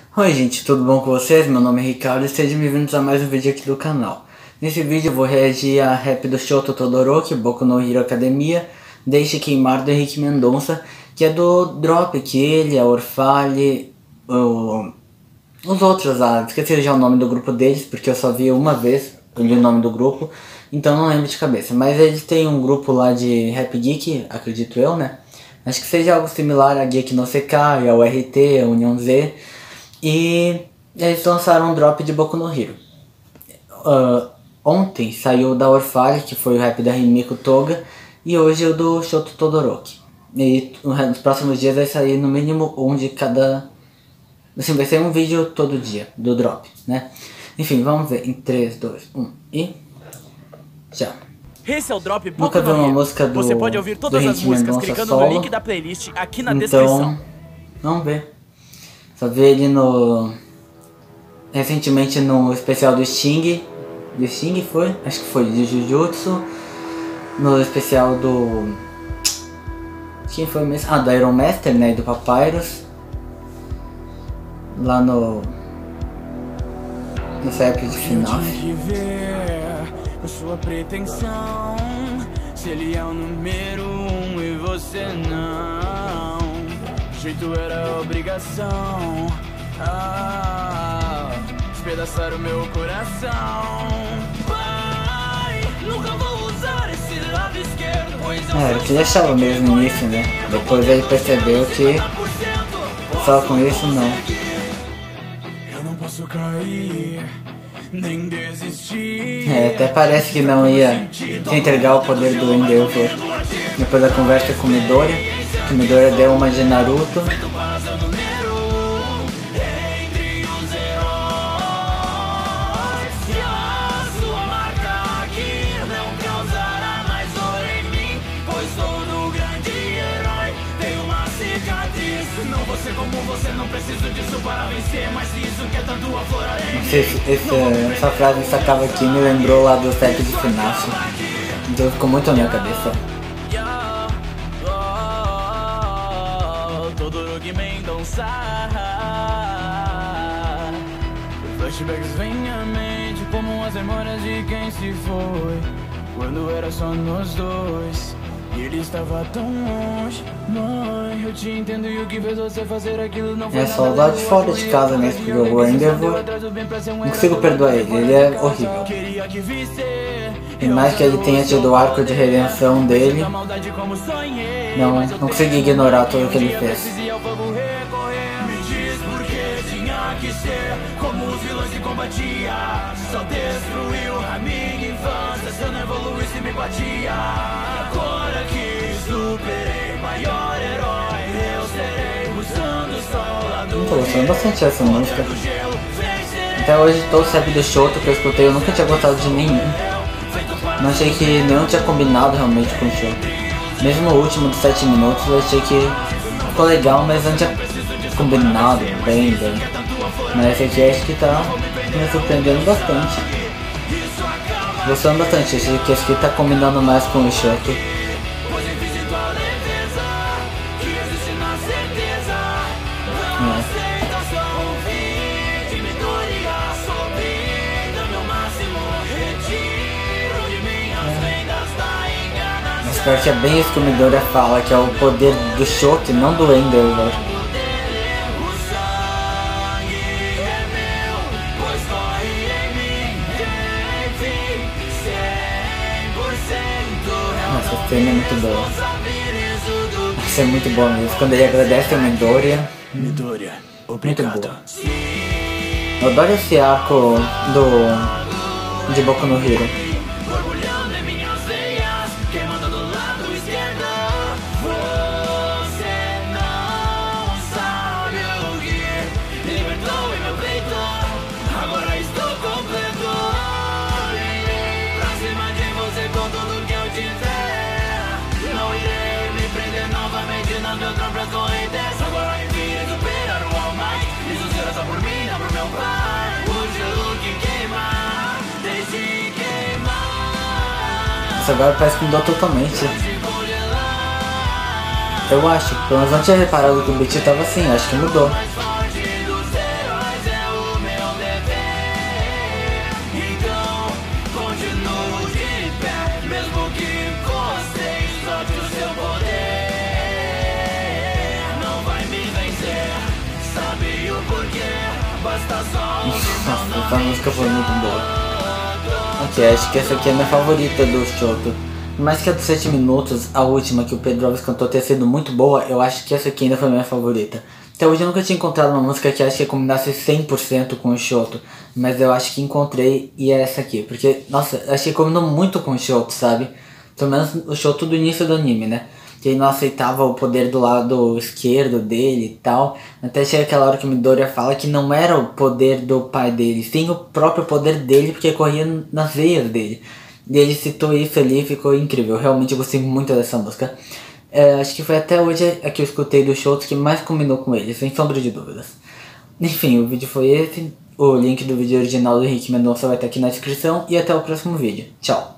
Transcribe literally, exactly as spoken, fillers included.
Oi gente, tudo bom com vocês? Meu nome é Ricardo e sejam bem-vindos a mais um vídeo aqui do canal. Nesse vídeo eu vou reagir a rap do Shoto Todoroki, Boku no Hero Academia, Deixe Queimar do Henrique Mendonça, que é do Drop, que ele, a Orfale, o... os outros lá, esqueci já o nome do grupo deles, porque eu só vi uma vez o nome do grupo, então não lembro de cabeça. Mas eles têm um grupo lá de Rap Geek, acredito eu, né? Acho que seja algo similar a Geek no C K, a U R T, a União Z. E eles lançaram um drop de Boku no Hero. Uh, ontem saiu da Orfale, que foi o rap da Rimiko Toga, e hoje o do Shoto Todoroki. E nos próximos dias vai sair no mínimo um de cada... Assim, vai ser um vídeo todo dia do drop, né? Enfim, vamos ver em três, dois, um e... já. Esse é o Drop Boku Nunca vi uma no Hero. música do Você pode ouvir todas as músicas clicando solo. no link da playlist aqui na Então, descrição. vamos ver. Só vi ele no... recentemente no especial do Sting. Do Sting foi? Acho que foi de Jujutsu. No especial do... quem foi mesmo? Ah, do Iron Master, né? E do Papyrus. Lá no... no rap de final. Sua pretensão, se ele é o número um e você não. O jeito era obrigação, ah, despedaçar o meu coração. Pai, nunca vou usar esse lado esquerdo, pois eu É, ele que achava mesmo no início, né? Depois ele percebeu que só com isso não. Eu não posso cair, nem desistir. É, até parece que não ia entregar o poder do Endeavor. Depois da conversa com Midoriya, que Midoriya deu uma de Naruto. Não vou ser como você, não preciso disso para vencer, mas isso que é tanto aflorarei. Não sei se esse, essa frase que acaba aqui me lembrou lá do set de Finashi. Então ficou muito na minha cabeça. Todoroki Mendonça. Flashbacks vêm à mente como as memórias de quem se foi, quando era só nós dois. E ele estava tão longe, mãe, eu te entendo e o que fez você fazer aquilo não foi É só lá de fora de casa mesmo, porque o Endeavor, não consigo perdoar ele, ele é horrível. E mais que ele tenha tido o arco de redenção dele, não, não consegui ignorar tudo o que ele fez. Que ser como os vilões que combatia, só destruiu a minha infância, se eu não evoluísse me batia. Agora que superei maior herói, eu serei usando o sol lá do... Eu tô gostando bastante dessa música. Até hoje todo o rap do Shoto que eu escutei eu nunca tinha gostado de nenhum. Não achei que nenhum tinha combinado realmente com o Shoto. Mesmo o último de sete minutos eu achei que ficou legal, mas não tinha combinado bem, bem. Mas esse aqui acho que tá me surpreendendo bastante. Gostando bastante, acho que esse aqui tá combinando mais com o Shoto. Mas pior que é bem isso que o Midoriya fala, que é o poder do Shoto e não do Endeavor. Essa cena é muito boa. Essa é muito boa mesmo. Quando ele agradece a Midoriya. Midoriya, muito boa. Eu adoro esse arco do... de Boku no Hero. Meu trampo é corrente, agora enfim superar o All Might. Isso será só por mim, não por meu pai. O gelo que queima, deixe queimar. Isso agora parece que mudou totalmente. Eu acho, pelo menos não tinha reparado que o beat tava assim, acho que mudou. basta só um irmão, não Essa música foi muito boa. encontro. Ok, acho que essa aqui é a minha favorita do Choto. Por mais que a dos sete minutos, a última que o Pedro Alves cantou, tenha sido muito boa, eu acho que essa aqui ainda foi a minha favorita. Até hoje eu nunca tinha encontrado uma música que acho que combinasse cem por cento com o Choto, mas eu acho que encontrei e é essa aqui. Porque, nossa, eu achei que combinou muito com o Choto, sabe? Pelo menos o Choto do início do anime, né? Que ele não aceitava o poder do lado esquerdo dele e tal. Até chega aquela hora que o Midoriya fala que não era o poder do pai dele, sim o próprio poder dele, porque corria nas veias dele. E ele citou isso ali e ficou incrível. Eu realmente gostei muito dessa música. É, acho que foi até hoje a que eu escutei do Choto que mais combinou com ele, sem sombra de dúvidas. Enfim, o vídeo foi esse. O link do vídeo original do Henrique Mendonça vai estar aqui na descrição. E até o próximo vídeo. Tchau!